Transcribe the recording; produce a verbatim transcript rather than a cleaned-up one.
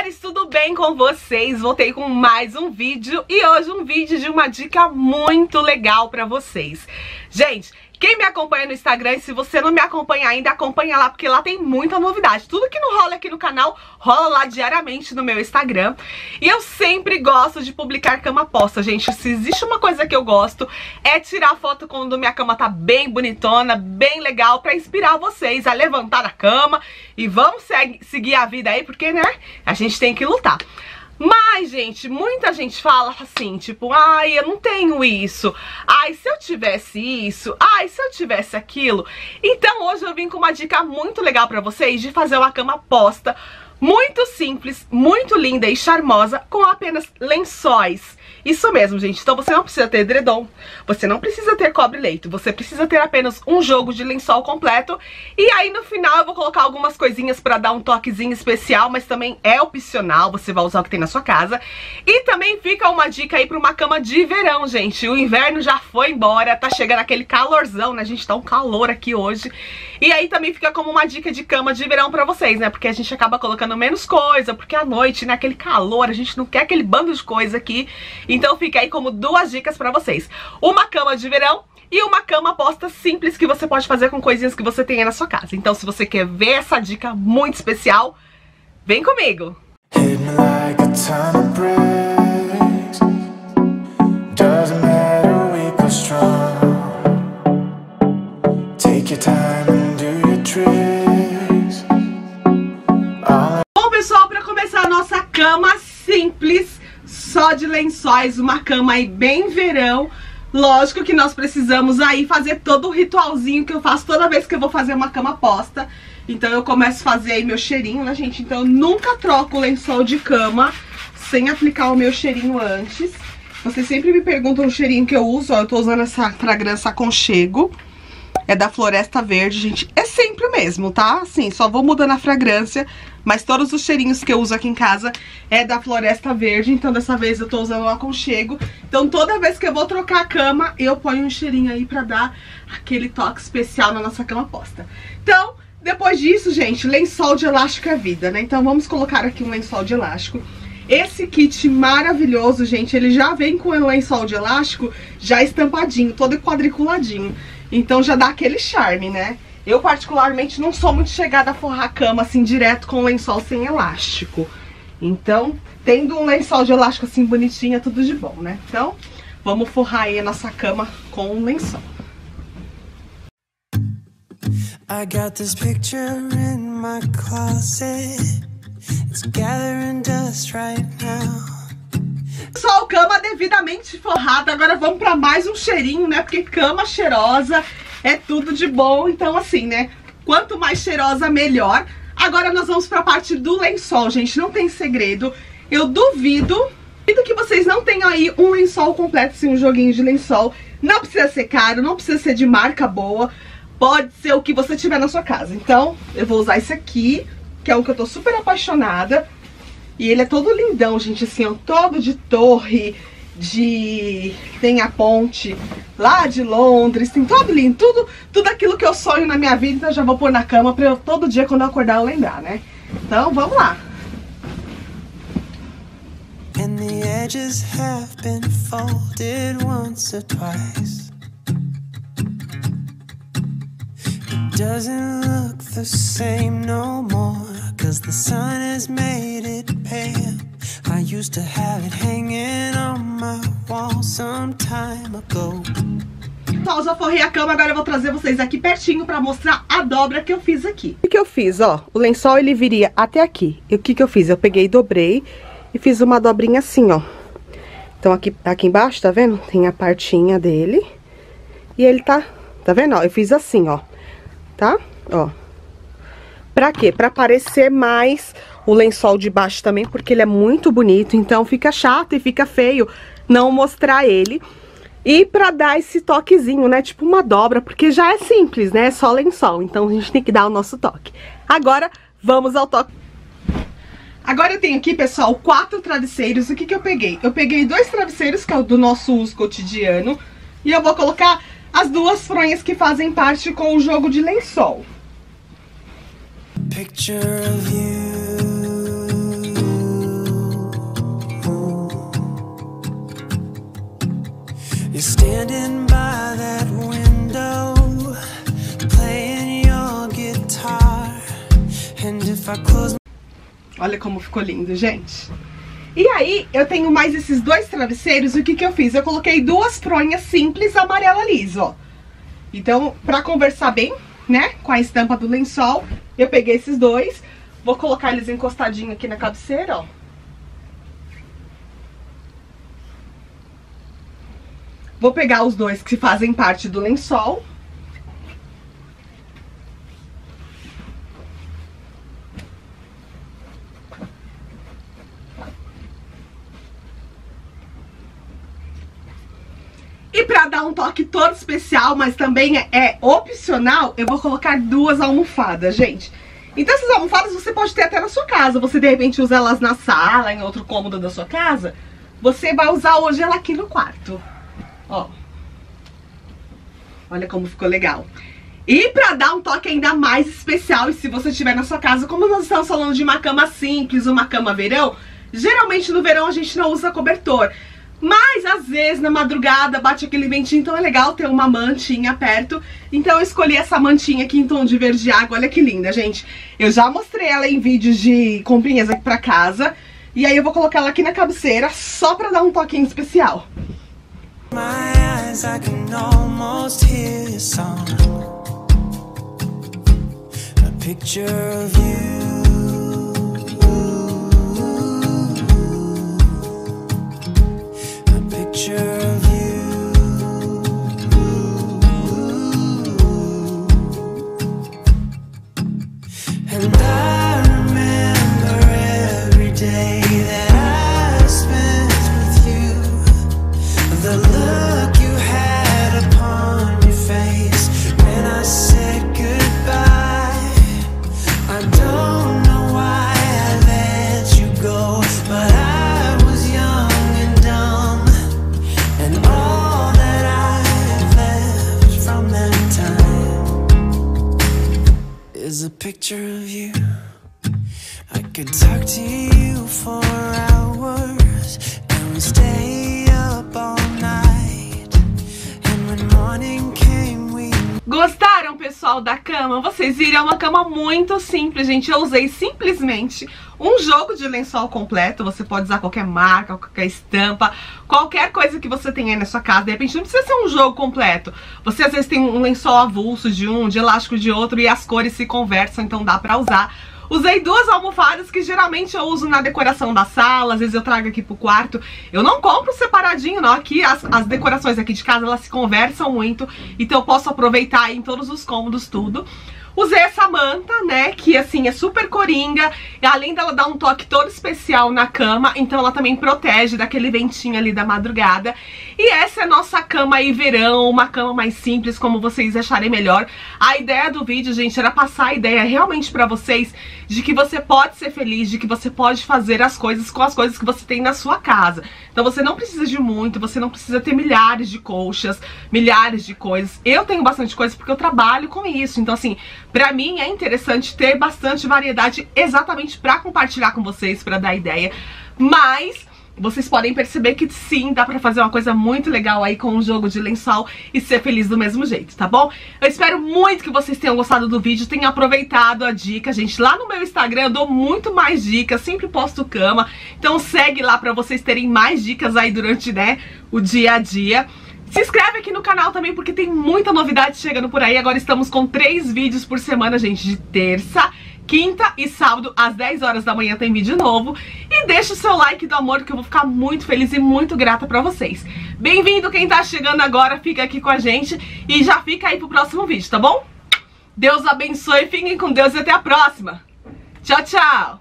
amores, tudo bem com vocês? Voltei com mais um vídeo e hoje um vídeo de uma dica muito legal pra vocês. Gente, quem me acompanha no Instagram, e se você não me acompanha ainda, acompanha lá, porque lá tem muita novidade. Tudo que não rola aqui no canal, rola lá diariamente no meu Instagram. E eu sempre gosto de publicar cama posta, gente. Se existe uma coisa que eu gosto, é tirar foto quando minha cama tá bem bonitona, bem legal, pra inspirar vocês a levantar a cama. E vamos seguir a vida aí, porque, né, a gente tem que lutar. Mas, gente, muita gente fala assim, tipo, ai, eu não tenho isso, ai, se eu tivesse isso, ai, se eu tivesse aquilo. Então hoje eu vim com uma dica muito legal pra vocês de fazer uma cama posta, muito simples, muito linda e charmosa, com apenas lençóis. Isso mesmo, gente. Então você não precisa ter edredom, você não precisa ter cobre-leito, você precisa ter apenas um jogo de lençol completo. E aí no final eu vou colocar algumas coisinhas pra dar um toquezinho especial, mas também é opcional, você vai usar o que tem na sua casa. E também fica uma dica aí pra uma cama de verão, gente. O inverno já foi embora, tá chegando aquele calorzão, né? A gente tá um calor aqui hoje. E aí também fica como uma dica de cama de verão pra vocês, né? Porque a gente acaba colocando menos coisa, porque à noite, né, aquele calor, a gente não quer aquele bando de coisa aqui. Então fica aí como duas dicas pra vocês. Uma cama de verão e uma cama posta simples que você pode fazer com coisinhas que você tem aí na sua casa. Então se você quer ver essa dica muito especial, vem comigo! Bom, pessoal, pra começar a nossa cama simples, só de lençóis, uma cama aí bem verão. Lógico que nós precisamos aí fazer todo o ritualzinho que eu faço toda vez que eu vou fazer uma cama posta. Então eu começo a fazer aí meu cheirinho, né, gente? Então eu nunca troco o lençol de cama sem aplicar o meu cheirinho antes. Vocês sempre me perguntam o cheirinho que eu uso, ó, eu tô usando essa fragrância Aconchego. É da Floresta Verde, gente. É sempre o mesmo, tá? Assim, só vou mudando a fragrância, mas todos os cheirinhos que eu uso aqui em casa é da Floresta Verde. Então dessa vez eu tô usando o Aconchego. Então toda vez que eu vou trocar a cama, eu ponho um cheirinho aí pra dar aquele toque especial na nossa cama posta. Então, depois disso, gente, lençol de elástico é vida, né? Então vamos colocar aqui um lençol de elástico. Esse kit maravilhoso, gente, ele já vem com o lençol de elástico já estampadinho, todo quadriculadinho. Então já dá aquele charme, né? Eu particularmente não sou muito chegada a forrar a cama assim direto com lençol sem elástico. Então, tendo um lençol de elástico assim bonitinho é tudo de bom, né? Então, vamos forrar aí a nossa cama com um lençol. I got this picture in my closet. It's gathering dust right now. Pessoal, cama devidamente forrada. Agora vamos pra mais um cheirinho, né? Porque cama cheirosa é tudo de bom. Então assim, né? Quanto mais cheirosa, melhor. Agora nós vamos pra parte do lençol, gente. Não tem segredo. Eu duvido, duvido que vocês não tenham aí um lençol completo, assim, um joguinho de lençol. Não precisa ser caro, não precisa ser de marca boa. Pode ser o que você tiver na sua casa. Então, eu vou usar esse aqui, que é um que eu tô super apaixonada. E ele é todo lindão, gente, assim, ó, todo de torre, de... tem a ponte lá de Londres, tem todo lindo, tudo, tudo aquilo que eu sonho na minha vida, então eu já vou pôr na cama pra eu, todo dia quando eu acordar eu lembrar, né? Então, vamos lá! And the edges have been folded once or twice. It doesn't look the same no more, cause the sun has made it pale. I used to have it hanging on my wall some time ago. Então, já forrei a cama, agora eu vou trazer vocês aqui pertinho pra mostrar a dobra que eu fiz aqui. O que eu fiz, ó, o lençol ele viria até aqui. E o que que eu fiz? Eu peguei e dobrei e fiz uma dobrinha assim, ó. Então aqui, aqui embaixo, tá vendo? Tem a partinha dele. E ele tá, tá vendo? Ó, eu fiz assim, ó. Tá? Ó. Pra quê? Pra aparecer mais o lençol de baixo também, porque ele é muito bonito, então fica chato e fica feio não mostrar ele. E pra dar esse toquezinho, né, tipo uma dobra, porque já é simples, né, é só lençol, então a gente tem que dar o nosso toque. Agora, vamos ao toque. Agora eu tenho aqui, pessoal, quatro travesseiros. O que que eu peguei? Eu peguei dois travesseiros, que é o do nosso uso cotidiano, e eu vou colocar as duas fronhas que fazem parte com o jogo de lençol. Picture of you Olha como ficou lindo, gente. E aí, eu tenho mais esses dois travesseiros. O que que eu fiz? Eu coloquei duas fronhas simples amarela liso, ó. Então, pra conversar bem, né, com a estampa do lençol, eu peguei esses dois. Vou colocar eles encostadinho aqui na cabeceira, ó. Vou pegar os dois que fazem parte do lençol. E pra dar um toque todo especial, mas também é, é opcional, eu vou colocar duas almofadas, gente. Então essas almofadas você pode ter até na sua casa. Você de repente usa elas na sala, em outro cômodo da sua casa. Você vai usar hoje ela aqui no quarto. Ó. Olha como ficou legal. E pra dar um toque ainda mais especial, e se você estiver na sua casa, como nós estamos falando de uma cama simples, uma cama verão, geralmente no verão a gente não usa cobertor. Mas às vezes na madrugada bate aquele ventinho, então é legal ter uma mantinha perto. Então eu escolhi essa mantinha aqui em tom de verde água, olha que linda, gente. Eu já mostrei ela em vídeos de comprinhas aqui pra casa. E aí eu vou colocar ela aqui na cabeceira só pra dar um toquinho especial. My eyes, I can almost hear your song. A picture of you. Picture of you. And I remember every day that I spent with you. The look you had upon your face when I said goodbye. I don't know why I let you go, but I was young and dumb. And all that I've left from that time is a picture of you. I could talk to you for hours, and we stay up all night. And when morning came, we... Gostaram, pessoal, da cama? Vocês viram, é uma cama muito simples, gente. Eu usei simplesmente um jogo de lençol completo. Você pode usar qualquer marca, qualquer estampa, qualquer coisa que você tenha aí na sua casa. De repente não precisa ser um jogo completo. Você às vezes tem um lençol avulso de um, de elástico de outro, e as cores se conversam, então dá pra usar. Usei duas almofadas que geralmente eu uso na decoração da sala, às vezes eu trago aqui pro quarto. Eu não compro separadinho, não. Aqui as, as decorações aqui de casa, elas se conversam muito, então eu posso aproveitar aí em todos os cômodos tudo. Usei essa manta, né, que assim é super coringa, e além dela dar um toque todo especial na cama, então ela também protege daquele ventinho ali da madrugada. E essa é a nossa cama aí verão, uma cama mais simples, como vocês acharem melhor. A ideia do vídeo, gente, era passar a ideia realmente pra vocês de que você pode ser feliz, de que você pode fazer as coisas com as coisas que você tem na sua casa. Então você não precisa de muito, você não precisa ter milhares de colchas, milhares de coisas. Eu tenho bastante coisa porque eu trabalho com isso, então assim, pra mim é interessante ter bastante variedade exatamente pra compartilhar com vocês, pra dar ideia. Mas vocês podem perceber que sim, dá pra fazer uma coisa muito legal aí com um jogo de lençol e ser feliz do mesmo jeito, tá bom? Eu espero muito que vocês tenham gostado do vídeo, tenham aproveitado a dica, gente. Lá no meu Instagram eu dou muito mais dicas, sempre posto cama, então segue lá pra vocês terem mais dicas aí durante, né, o dia a dia. Se inscreve aqui no canal também, porque tem muita novidade chegando por aí. Agora estamos com três vídeos por semana, gente, de terça, quinta e sábado, às dez horas da manhã tem vídeo novo. E deixa o seu like do amor, que eu vou ficar muito feliz e muito grata pra vocês. Bem-vindo quem tá chegando agora, fica aqui com a gente e já fica aí pro próximo vídeo, tá bom? Deus abençoe, fiquem com Deus e até a próxima. Tchau, tchau!